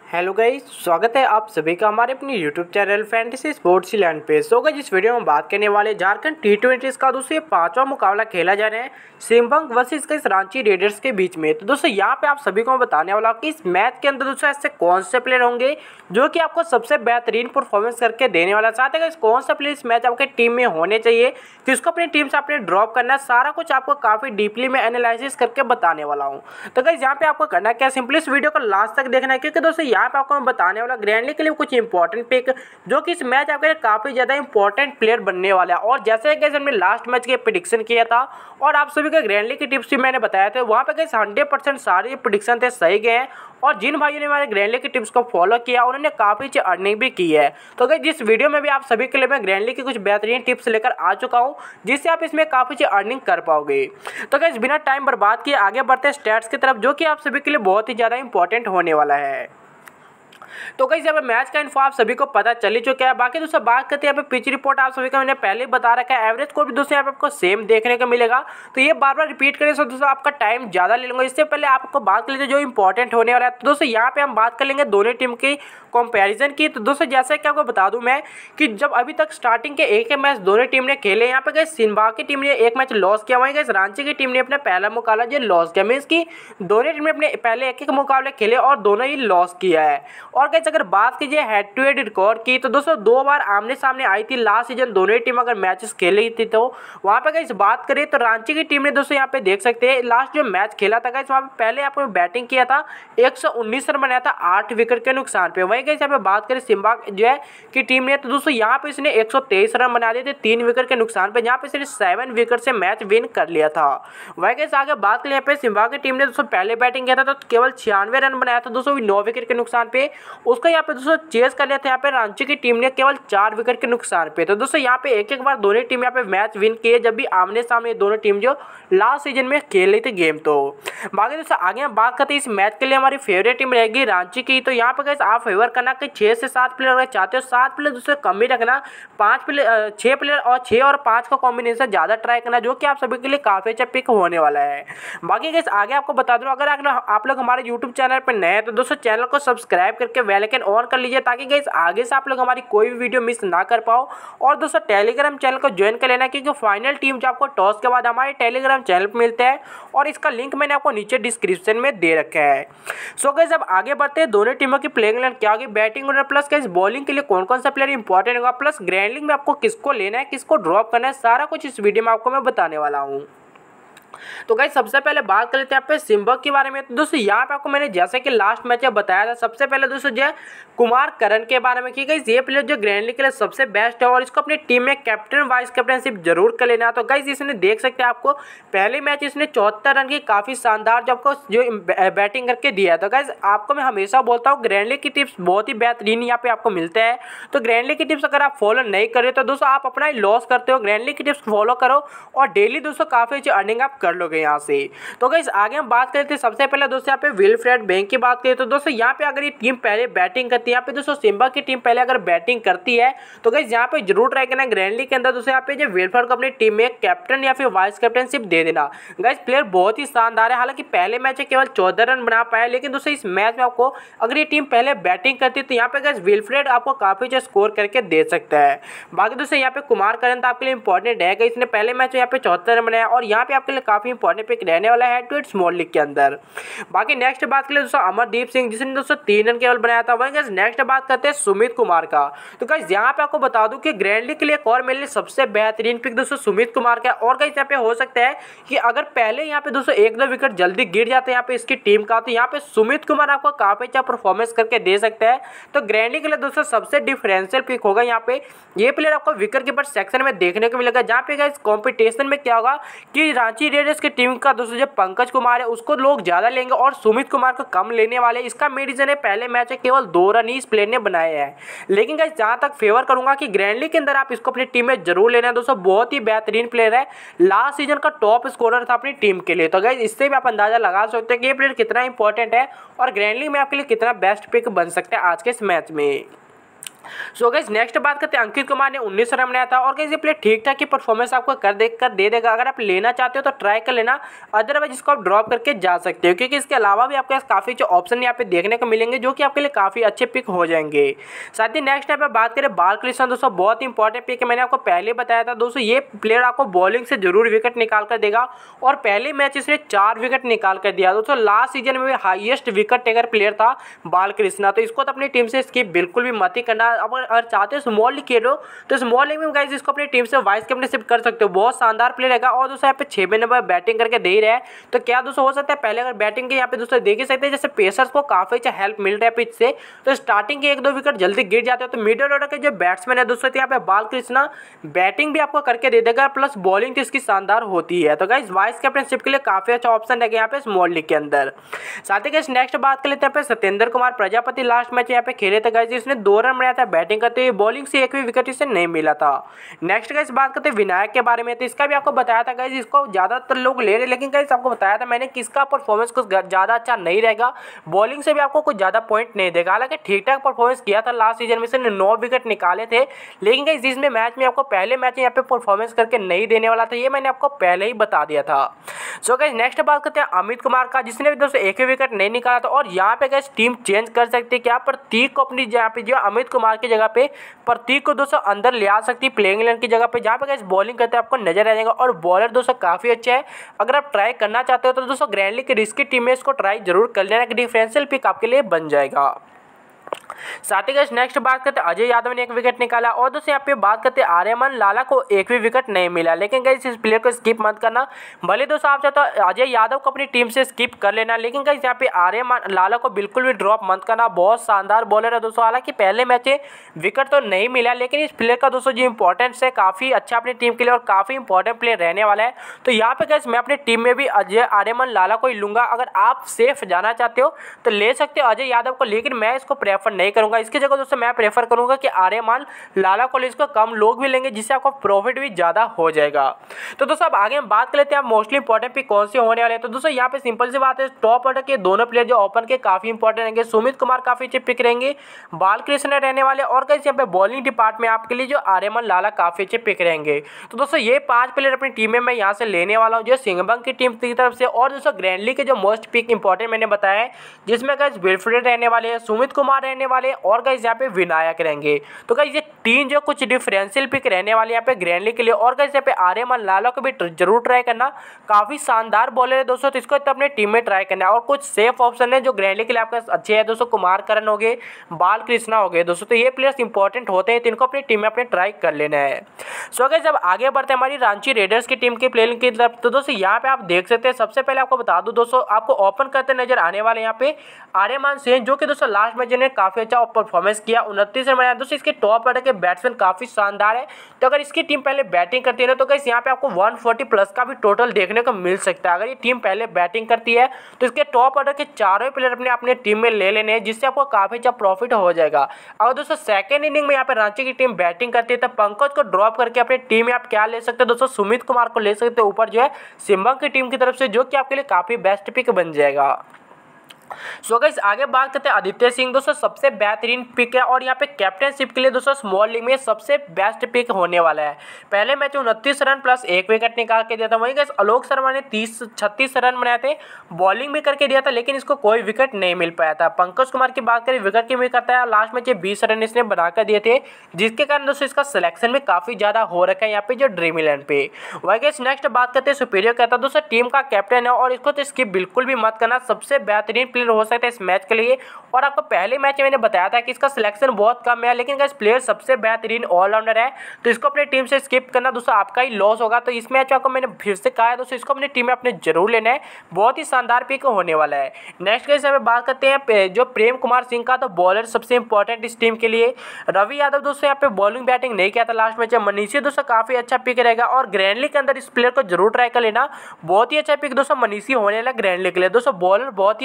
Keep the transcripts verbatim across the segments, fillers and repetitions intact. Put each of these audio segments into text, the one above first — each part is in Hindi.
हेलो गाइस, स्वागत है आप सभी का हमारे अपने YouTube channel fantasy sports land पे। सो गाइस, इस वीडियो में बात करने वाले झारखंड टी ट्वेंटी का दोस्तों ये पांचवा मुकाबला खेला जा रहा है सिंबंग वर्सेस गाइस रांची रेडर्स के बीच में। तो दोस्तों यहाँ पे आप सभी को मैं बताने वाला हूँ कि इस मैच के अंदर दोस्तों ऐसे कौन से प्लेयर होंगे जो कि आपको सबसे बेहतरीन परफॉर्मेंस करके देने वाला। साथ ही कौन सा प्लेयर इस मैच आपके टीम में होने चाहिए, किसको अपनी टीम से आपने ड्रॉप करना है, सारा कुछ आपको काफी डीपली में एनालिसिस करके बताने वाला हूँ। तो गाइस यहाँ पे आपको करना क्या, सिंपली इस वीडियो को लास्ट तक देखना है, क्योंकि दोस्तों यहाँ पे आपको मैं बताने वाला ग्रैंडली के लिए कुछ इंपॉर्टेंट पिक जो कि इस मैच आपके लिए काफी ज्यादा इंपॉर्टेंट प्लेयर बनने वाला है। और जैसे कि हमने लास्ट मैच के प्रेडिक्शन किया था और आप सभी को ग्रैंडली की टिप्स भी मैंने बताया था, वहां पे गाइस हंड्रेड परसेंट सारे प्रेडिक्शन थे सही गए हैं। और जिन भाइयों ने हमारे ग्रैंडली की टिप्स को फॉलो किया उन्होंने काफी अच्छी अर्निंग भी की है। तो गाइस जिस वीडियो में भी आप सभी के लिए मैं ग्रैंडली की कुछ बेहतरीन टिप्स लेकर आ चुका हूं जिससे आप इसमें काफी अच्छी अर्निंग कर पाओगे। तो गाइस बिना टाइम बर्बाद किए आगे बढ़ते हैं स्टैट्स की तरफ, जो कि आप सभी के लिए बहुत ही ज्यादा इंपॉर्टेंट होने वाला है। तो गाइस यहाँ पे मैच का इन्फो आप सभी को पता चल ही चुका है। बाकी दोस्तों बात करते हैं यहाँ पे पिच रिपोर्ट आप सभी को मैंने पहले ही बता रखा है। एवरेज स्कोर भी दोस्तों यहाँ पे आपको सेम देखने को मिलेगा, तो ये बार बार रिपीट करने से दोस्तों आपका टाइम ज्यादा ले लूंगा। इससे पहले आपको बात कर लेते जो इंपॉर्टेंट होने वाला है। तो दोस्तों यहाँ पे हम बात कर लेंगे दोनों टीम की कंपैरिजन की। तो दोस्तों जैसे कि आपको बता दूं मैं कि जब अभी तक स्टार्टिंग के एक मैच दोनों टीम ने खेले, यहाँ पे गाइस सिंबा की टीम ने एक मैच लॉस किया, वहीं गाइस रांची की टीम ने अपना पहला मुकाबला जो लॉस किया। मींस की दोनों टीम ने अपने पहले एक एक मुकाबले खेले और दोनों ही लॉस किया है। और गाइस अगर बात कीजिए हेड टू हेड रिकॉर्ड की, तो दोस्तों दो बार आमने सामने आई थी लास्ट सीजन दोनों ही टीम अगर मैचेस खेली थी। तो वहां पे गाइस बात करें तो रांची की टीम ने दोस्तों यहाँ पे देख सकते हैं लास्ट जो मैच खेला था गाइस वहां पे पहले आपने बैटिंग किया था, एक सौ उन्नीस रन बनाया था आठ विकेट के नुकसान पे। वहीं गाइस यहाँ पे बात करें सिंबा जो है की टीम ने, तो दोस्तों यहाँ पे इसने एक सौ तेईस रन बना दिए थे तीन विकेट के नुकसान पे, जहाँ पे इसने सेवन विकेट से मैच विन कर लिया था। वहीं गाइस आगे बात करें यहाँ पे सिंबा की टीम ने दोस्तों पहले बैटिंग किया था तो केवल छियानवे रन बनाया था दोस्तों नौ विकेट के नुकसान पे। उसको यहाँ पे दोस्तों चेस कर लिया था यहाँ पे रांची की टीम ने केवल चार विकेट के नुकसान पे। तो दोस्तों यहाँ पे एक एक बार दोनों टीम यहाँ पे मैच विन किए जब भी आमने सामने दोनों टीम जो लास्ट सीजन में खेल रही थी गेम। तो बाकी दोस्तों आगे हम बात करते हैं इस मैच के लिए हमारी फेवरेट टीम रहेगी रांची की। तो यहाँ पे गाइस आप फेवर करना कि छह से सात प्लेयर अगर चाहते हो, सात प्लेयर दोस्तों कम ही रखना, पांच प्लेयर छह प्लेयर और छह और पांच का कॉम्बिनेशन ज्यादा ट्राई करना, जो कि आप सभी के लिए काफी अच्छा पिक होने वाला है। बाकी गाइस आगे आपको बता दूं अगर आप लोग हमारे यूट्यूब चैनल पर नए हैं तो दोस्तों चैनल को सब्सक्राइब करके बेल आइकन ऑन कर लीजिए ताकि गाइस आगे से आप लोग हमारी कोई भी वीडियो मिस ना कर पाओ। और दोस्तों टेलीग्राम चैनल को ज्वाइन कर लेना क्योंकि फाइनल टीम जो आपको टॉस के बाद हमारे टेलीग्राम चैनल पर मिलते हैं और इसका लिंक मैंने आपको नीचे डिस्क्रिप्शन में दे रखा है। सो गाइस अब आगे बढ़ते हैं दोनों टीमों की प्लेइंग इलेवन क्या होगी, batting order plus guys bowling के लिए कौन कौन सा प्लेयर इंपॉर्टेंट होगा, प्लस ग्रैंडलिंग में आपको किसको लेना है किसको ड्रॉप करना है, सारा कुछ इस वीडियो में आपको मैं बताने वाला हूँ। तो गाइस सबसे पहले बात कर लेते हैं यहाँ पे सिंबक के बारे में। तो दोस्तों यहाँ पे आपको मैंने जैसे कि लास्ट मैच में बताया था, सबसे पहले दोस्तों जो है कुमार करण के बारे में कि गाइस ये प्लेयर जो ग्रैंडली के लिए सबसे बेस्ट है और इसको अपनी टीम में कैप्टन वाइस कैप्टनशिप जरूर कर लेना। तो गाइस इसने देख सकते हैं आपको पहले मैच इसने चौहत्तर रन की काफी शानदार जो आपको जो बैटिंग करके दिया है। तो गाइस आपको मैं हमेशा बोलता हूँ ग्रैंडली की टिप्स बहुत ही बेहतरीन यहाँ पे आपको मिलते हैं। तो ग्रैंडली की टिप्स अगर आप फॉलो नहीं कर रहे तो दोस्तों आप अपना ही लॉस करते हो। ग्रैंडली की टिप्स फॉलो करो और डेली दोस्तों काफी अच्छी अर्निंग आप कर लोगे यहाँ से। तो गाइस आगे हम बात करते हैं सबसे पहले दोस्तों यहाँ पे विलफ्रेड बैंक की बात करें तो दोस्तों यहाँ पे अगर ये टीम पहले बैटिंग करती है, यहाँ पे दोस्तों सिंबा की टीम पहले अगर बैटिंग करती है तो गाइस यहाँ पे जरूर ट्राई करना ग्रैंडली के अंदर दोस्तों यहाँ पे जो विलफ्रेड को अपनी टीम में कैप्टन या फिर वाइस कैप्टनशिप दे देना। गाइस प्लेयर बहुत ही शानदार है, हालांकि पहले मैच में केवल चौदह रन बना पाया, लेकिन दोस्तों इस मैच में आपको अगर ये टीम पहले बैटिंग करती है तो यहाँ पे गाइस विलफ्रेड आपको काफी अच्छा स्कोर करके दे सकता है। बाकी दोस्तों यहाँ पे कुमार करण आपके लिए इंपॉर्टेंट है, इसने पहले मैच में यहाँ पे चौहत्तर रन बनाया और यहाँ पे आपके लिए काफी इंपॉर्टेंट पिक रहने वाला है टू इट स्मॉल लीग के अंदर। बाकी नेक्स्ट बात करें दोस्तों अमरदीप सिंह जिसने दोस्तों तीन रन केवल बनाया था। वहीं गाइस नेक्स्ट बात करते हैं सुमित कुमार का। तो गाइस यहाँ पे आपको बता दूं कि ग्रैंडली के लिए एक और मेरे लिए सबसे बेहतरीन पिक दोस्तों सुमित कुमार का। और गाइस यहाँ पे हो सकता है कि अगर पहले यहाँ पे दोस्तों एक दो विकेट जल्दी गिर जाते हैं यहाँ पे इसकी टीम का, तो यहाँ पे सुमित कुमार आपको काफी अच्छा परफॉर्मेंस करके दे सकता है। तो ग्रैंडली के लिए दोस्तों सबसे डिफरेंशियल पिक होगा यहाँ पे। ये प्लेयर आपको विकेट कीपर सेक्शन में देखने को मिलेगा, जहाँ पे गाइस कॉम्पिटिशन में क्या होगा कि रांची रेडर्स की टीम का दोस्तों जो पंकज कुमार है उसको लोग ज्यादा लेंगे और सुमित कुमार को कम लेने वाले। इसका मेन रीजन है पहले मैच में केवल दो रन ही इस प्लेयर ने बनाए हैं, लेकिन गाइस जहां तक फेवर करूंगा कि ग्रैंडली के अंदर आप इसको अपनी टीम में जरूर लेना है दोस्तों। बहुत ही बेहतरीन प्लेयर है, लास्ट सीजन का टॉप स्कोरर था अपनी टीम के लिए। तो गाइस इससे भी आप अंदाजा लगा सकते हैं कि ये प्लेयर कितना इंपॉर्टेंट है और ग्रैंडली में आपके लिए कितना बेस्ट पिक बन सकता है आज के इस मैच में। सो गाइस नेक्स्ट बात करते हैं, अंकित कुमार ने उन्नीस रन बनाया था और गाइस ये प्लेयर ठीक ठाक की परफॉर्मेंस आपको कर देख कर दे देगा। अगर आप लेना चाहते हो तो ट्राई कर लेना, अदरवाइज इसको आप ड्रॉप करके जा सकते हो, क्योंकि इसके अलावा भी आपके पास काफ़ी जो ऑप्शन यहाँ पे देखने को मिलेंगे जो कि आपके लिए काफ़ी अच्छे पिक हो जाएंगे। साथ ही नेक्स्ट यहाँ पे बात करें बालकृष्ण, दोस्तों बहुत इंपॉर्टेंट पिक है, मैंने आपको पहले बताया था दोस्तों, ये प्लेयर आपको बॉलिंग से जरूर विकेट निकाल कर देगा और पहले मैच इसने चार विकेट निकाल कर दिया दोस्तों। लास्ट सीजन में हाईएस्ट विकेट टेकर प्लेयर था बालकृष्ण, तो इसको तो अपनी टीम से स्किप बिल्कुल भी मत ही करना। अगर चाहते हो स्मॉल लीग खेलो तो स्मॉल लीग में गाइस इसको अपनी टीम से वाइस कैप्टनशिप कर सकते हो, बहुत शानदार प्लेयर रहेगा। और दोस्तों यहाँ पे छः नंबर बैटिंग करके दे ही रहा है, तो क्या दोस्तों हो सकता है पहले अगर बैटिंग के यहाँ पे दोस्तों देख ही सकते हैं, जैसे पेसर्स को काफी अच्छा हेल्प मिल रहा है पिच से, तो स्टार्टिंग के एक दो विकेट जल्दी गिर जाते हैं। तो मिडिल ऑर्डर के जो बैट्समैन है दोस्तों, यहाँ पे बालकृष्ण बैटिंग भी आपको करके दे देगा, प्लस बॉलिंग तो इसकी शानदार होती है। तो गाइस वाइस कैप्टनशिप के लिए काफी अच्छा ऑप्शन है यहाँ पे स्मॉल लीग के अंदर। साथ ही गाइस नेक्स्ट बात कर लेते हैं, सत्येंद्र कुमार प्रजापति लास्ट मैच यहाँ पे खेले थे गाइस, इसने दो रन बनाया था बैटिंग करते हुए, बॉलिंग से एक भी विकेट इसे नहीं मिला था। नेक्स्ट गाइस बात करते हैं विनायक के बारे में, तो इसका भी आपको बताया था गाइस, इसको ज्यादातर लोग ले रहे, लेकिन गाइस आपको बताया था मैंने किसका परफॉर्मेंस कुछ ज्यादा अच्छा नहीं रहेगा, बॉलिंग से भी आपको कुछ ज्यादा पॉइंट नहीं देगा। हालांकि ठीक ठाक परफॉर्मेंस किया था लास्ट सीजन में, इसने नौ विकेट निकाले थे, लेकिन गाइस जिसमें मैच में आपको पहले मैच में यहाँ पे परफॉर्मेंस करके नहीं देने वाला था, ये मैंने आपको पहले ही बता दिया था। सो गाइस नेक्स्ट बात करते हैं अमित कुमार का, जिसने भी दोस्तों एक भी विकेट नहीं निकाला था। और यहाँ पे गाइस टीम चेंज कर सकती है, क्या प्रतीक को अपनी यहाँ पे जो अमित कुमार की जगह पे प्रतीक को दोस्तों अंदर ले आ सकती है प्लेइंग इलेवन की जगह पे, जहाँ पे गाइस बॉलिंग करते हैं आपको नजर आ जाएगा। और बॉलर दोस्तों काफी अच्छा है, अगर आप ट्राई करना चाहते हो तो दोस्तों ग्रैंड लीग की रिस्की टीम में इसको ट्राई जरूर कर लेना, कि डिफरेंशियल पिक आपके लिए बन जाएगा। साथ ही गाइस नेक्स्ट बात करते हैं अजय यादव ने एक विकेट निकाला। और दोस्तों यहाँ पे बात करते हैं आर्यमन लाला को एक भी विकेट नहीं मिला, लेकिन गाइस इस प्लेयर को स्किप मत करना, भले दोस्तों आप चाहते हो अजय यादव को अपनी टीम से स्किप कर लेना, लेकिन गाइस यहाँ पे आर्यमन लाला को बिल्कुल भी ड्रॉप मत करना, बहुत शानदार बॉलर है दोस्तों। हालांकि पहले मैच में विकेट तो नहीं मिला, लेकिन इस प्लेयर का दोस्तों जो इंपॉर्टेंस है काफी अच्छा अपनी टीम के लिए और काफी इंपॉर्टेंट प्लेयर रहने वाला है। तो यहाँ पे गाइस मैं अपनी टीम में भी अजय आर्यमन लाला को ही लूंगा। अगर आप सेफ जाना चाहते हो तो ले सकते हो अजय यादव को, लेकिन मैं इसको प्रेफर नहीं करूंगा। इसकी जगह दोस्तों मैं प्रेफर करूंगा कि आर्यमान लाला को इसको कम लोग भी लेंगे, जिससे आपको प्रॉफिट भी ज्यादा हो जाएगा। तो दोस्तों अब आगे हम बात कर लेते हैं मोस्टली इंपॉर्टेंट पिक कौन से होने वाले हैं। तो दोस्तों यहाँ पे सिंपल सी बात है, टॉप ऑर्डर के दोनों प्लेयर जो ओपन के काफी इंपॉर्टेंट रहेंगे, सुमित कुमार काफी अच्छे पिक रहेंगे, बालकृष्ण रहने वाले, और गाइस यहाँ पे बॉलिंग डिपार्टमेंट आपके लिए जो आर्यमान लाला काफी अच्छे पिक रहेंगे। तो दोस्तों ये पांच प्लेयर अपनी टीम में मैं यहाँ से लेने वाला हूँ, जो सिंहबंग की टीम की तरफ से। और दोस्तों ग्रैंड लीग के जो मोस्ट पिक इंपॉर्टेंट मैंने बताया है, जिसमें गाइस विल्फ्रेड रहने वाले हैं, सुमित कुमार रहने वाले, और गाइस यहाँ पे विनायक रहेंगे। तो गाइस ये तीन जो कुछ डिफरेंशियल पिक रहने वाले यहाँ पे ग्रैंड लीग के लिए। और गाइस यहाँ पे आर्यमान लाला को भी जरूर ट्राई करना, काफी शानदार बॉलर है दोस्तों, तो इसको तो अपने टीम में ट्राई करना है। और कुछ सेफ ऑप्शन है जो ग्रैंड लीग के लिए आपके अच्छे हैं दोस्तों, कुमार करण हो गए, बालकृष्ण हो गए दोस्तों, तो ये प्लेयर्स इंपॉर्टेंट होते हैं, तो इनको अपनी टीम में अपने ट्राई कर लेना है। सो गाइस जब आगे बढ़ते हैं हमारी रांची रेडर्स की टीम के प्लेइंग की तरफ, तो दोस्तों यहाँ पे आप देख सकते हैं, सबसे पहले आपको बता दूं दोस्तों, आपको ओपन करते नजर आने वाले यहाँ पे आर्यमान सेन, जो कि दोस्तों लास्ट मैच ने काफी अच्छा परफॉर्मेंस किया, उनतीस रन बनाया दोस्तों। इसके टॉप ऑर्डर के बैट्समैन काफी शानदार है, तो अगर इसकी टीम पहले बैटिंग करती है ना, तो गाइस यहाँ पे आपको एक सौ चालीस प्लस का भी टोटल देखने को मिल सकता है। अगर ये टीम पहले बैटिंग करती है तो इसके टॉप ऑर्डर के चारों प्लेयर अपने अपने टीम में ले लेने हैं, जिससे आपको काफी अच्छा प्रॉफिट हो जाएगा। अगर दोस्तों सेकंड इनिंग में यहाँ पे रांची की टीम बैटिंग करती है, तो पंकज को ड्रॉप करके अपनी टीम में आप क्या ले सकते हैं दोस्तों, सुमित कुमार को ले सकते हैं ऊपर जो है सिंहबंग की टीम की तरफ से, जो कि आपके लिए काफी बेस्ट पिक बन जाएगा। सो गाइस आगे बात करते हैं आदित्य सिंह, दोस्तों सबसे बेहतरीन पिक है, और यहाँ पे कैप्टनशिप के लिए दोस्तों स्मॉल लीग में सबसे बेस्ट पिक होने वाला है। पहले मैच में उनतीस रन प्लस एक विकेट निकाल के दिया था। वहीं गाइस आलोक शर्मा ने तीस छत्तीस रन बनाए थे, बॉलिंग भी करके दिया था, लेकिन इसको कोई विकेट नहीं मिल पाया था। पंकज कुमार की बात करें, विकेट की भी करता है, लास्ट मैच में बीस रन इसने बनाकर दिए थे, जिसके कारण दोस्तों इसका सिलेक्शन भी काफी ज्यादा हो रखा है यहाँ पे जो ड्रीम इलेवन पे। वहीं गाइस नेक्स्ट बात करते हैं सुपीरियर कहता है, दोस्तों टीम का कैप्टन है, और इसको तो स्किप बिल्कुल भी मत करना, सबसे बेहतरीन प्लेयर हो सकता है इस मैच के लिए। और आपको पहले मैच में मैंने बताया था कि इसका सिलेक्शन बहुत कम है, लेकिन गाइस प्लेयर सबसे बेहतरीन ऑलराउंडर है, तो इसको अपनी टीम से स्किप करना दोस्तों आपका ही लॉस होगा। तो इस मैच में आपको मैंने फिर से कहा है दोस्तों, इसको अपनी टीम में अपने जरूर लेना है, बहुत ही शानदार पिक होने वाला है। नेक्स्ट गाइस हमें बात करते हैं जो प्रेम कुमार सिंह का, तो बॉलर सबसे इंपॉर्टेंट इस टीम के लिए। रवि यादव दोस्तों यहाँ पे बॉलिंग बैटिंग नहीं किया था लास्ट मैच में, मनीषी दोस्तों काफी अच्छा पिक रहेगा, और ग्रैंड लीग के अंदर इस प्लेयर को जरूर ट्राई कर लेना, बहुत ही अच्छा पिक दोस्तों मनीषी होने वाला ग्रैंड लीग के लिए। दोस्तों बॉलर बहुत ही अच्छा है, तो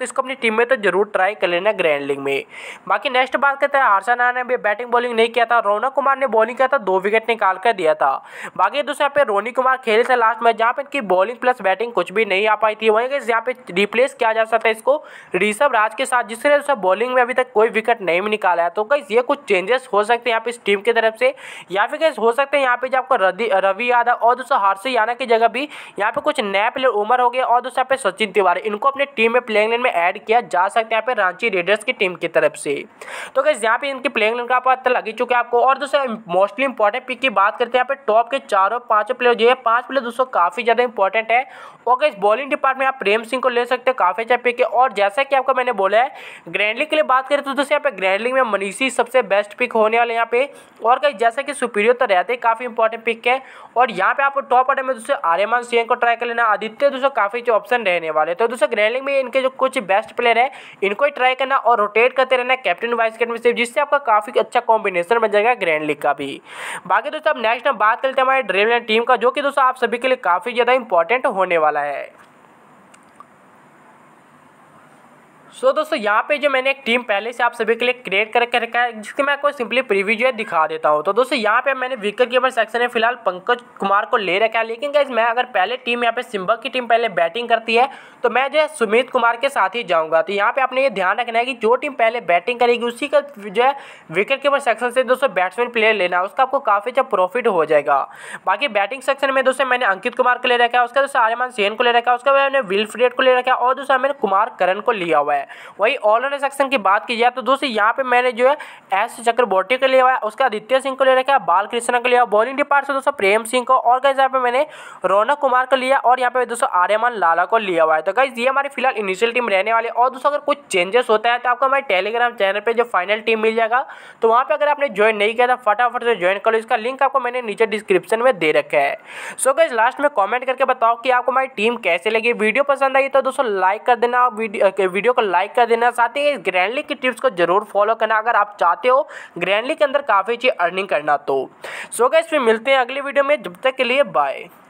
इसको अपनी टीम में तो जरूर ट्राई कर लेना ग्रैंड लीग में। बाकी नेक्स्ट बात करते हैं, हर्षा राणा ने भी बैटिंग बॉलिंग नहीं किया था, रौनक कुमार ने बॉलिंग किया था, दो विकेट निकाल कर दिया था। बाकी दूसरे यहाँ पे रोनी कुमार खेले थे लास्ट मैच, जहाँ पे इनकी बॉलिंग प्लस बैटिंग कुछ भी नहीं आ पाई थी। वहीं यहाँ पे रिप्लेस किया जा सकता है इसको ऋषभ राज के साथ, जिसने दोस्तों बॉलिंग में अभी तक कोई विकेट नहीं निकाला है। तो गाइस ये कुछ चेंजेस हो सकते हैं यहाँ पे इस टीम की तरफ से, या फिर गाइस हो सकते हैं यहाँ पे जो आपको रवि यादव और दोस्तों हर्षित यादव की जगह भी यहाँ पे कुछ नए प्लेयर उमर हो गए और दोस्तों यहाँ पे सचिन तिवारी, इनको अपने टीम में प्लेइंग लाइन में ऐड किया जा सकता है यहाँ पे रांची रेडर्स की टीम की तरफ से। तो गाइस यहाँ पे इनकी प्लेइंग लाइन का पता लग ही चुका है आपको। और दोस्तों मोस्टली इंपॉर्टेंट पिक की बात करते हैं, यहाँ पे टॉप के चारों पांचों प्लेयर जो है पांच प्लेयर दोस्तों काफी ज्यादा इंपॉर्टेंट है। और गाइस बॉलिंग डिपार्टमेंट आप प्रेम सिंह को ले सकते हैं, काफी अच्छा पिक है। और जैसा कि आपको मैंने बोला है ग्रैंड लीग के लिए बात करें तो दोस्तों यहाँ पे ग्रैंड लीग में मनीषी सबसे बेस्ट पिक होने वाले यहाँ पे। और गाइस जैसा कि सुपीरियर तो रहते हैं, काफी इंपॉर्टेंट पिक है। और यहाँ पे आपको टॉप ऑर्डर में दोस्तों आर्यमान सिंह को ट्राई कर लेना, आदित्य दोस्तों काफी जो ऑप्शन रहने वाले। तो दोस्तों ग्रैंड लीग में इनके जो कुछ बेस्ट प्लेयर है इनको ही ट्राई करना और रोटेट करते रहना कैप्टन वाइस कैप्टन, जिससे आपका काफी अच्छा कॉम्बिनेशन बन जाएगा ग्रैंड लीग का भी। बाकी दोस्तों अब नेक्स्ट हम बात करते हैं हमारे ड्रीम इलेवन टीम का, जो कि दोस्तों आप सभी के लिए काफी ज्यादा इंपॉर्टेंट होने वाला है। सो so, दोस्तों यहाँ पे जो मैंने एक टीम पहले से आप सभी के लिए क्रिएट करके रखा है, जिसके मैं आपको सिंपली प्रीव्यू जो है दिखा देता हूँ। तो दोस्तों यहाँ पे मैंने विकेट कीपर सेक्शन में फिलहाल पंकज कुमार को ले रखा है, लेकिन गाइस मैं अगर पहले टीम यहाँ पे सिम्बक की टीम पहले बैटिंग करती है तो मैं जो है सुमित कुमार के साथ ही जाऊँगा। तो यहाँ पे आपने ये ध्यान रखना है कि जो टीम पहले बैटिंग करेगी उसी का जो है विकेट कीपर सेक्शन से दोस्तों बैट्समैन प्लेयर लेना है, उसका आपको काफी अच्छा प्रॉफिट हो जाएगा। बाकी बैटिंग सेक्शन में दोस्तों मैंने अंकित कुमार को ले रखा है, उसका दोस्तों आर्यमान सेन को ले रखा है, उसका मैंने विल्फ्रेड को ले रखा है और दूसरा मैंने कुमार करण को लिया हुआ है। वही ऑलराउंडर सेक्शन की बात की जाए तो दोस्तों यहाँ पे मैंने जो है एस चक्रवर्ती को लिया हुआ है, उसका आदित्य सिंह को ले रखा है, बालकृष्ण को लिया, बॉलिंग डिपार्ट से दोस्तों प्रेम सिंह को, और गाइस यहाँ पे मैंने रौनक कुमार को लिया और यहाँ पे दोस्तों आर्यमान लाला को लिया हुआ है। तो गाइस ये हमारी फिलहाल इनिशियल टीम रहने वाली है। और दोस्तों अगर कुछ चेंजेस होता है तो आपको हमारे टेलीग्राम चैनल पे जो फाइनल टीम मिल जाएगा, तो वहाँ पे अगर आपने ज्वाइन नहीं किया था फटाफट से ज्वाइन कर लो, इसका लिंक आपको मैंने नीचे डिस्क्रिप्शन में दे रखा है। सो गाइस लास्ट में कॉमेंट करके बताओ कि आपको हमारी टीम कैसे लगी। वीडियो पसंद आई तो दोस्तों लाइक कर देना, वीडियो को लाइक कर देना, साथ ही ग्रैंड लीग की टिप्स को जरूर फॉलो करना अगर आप चाहते हो ग्रैंड लीग के अंदर काफी अच्छी अर्निंग करना। तो सो गाइस फिर मिलते हैं अगली वीडियो में, जब तक के लिए बाय।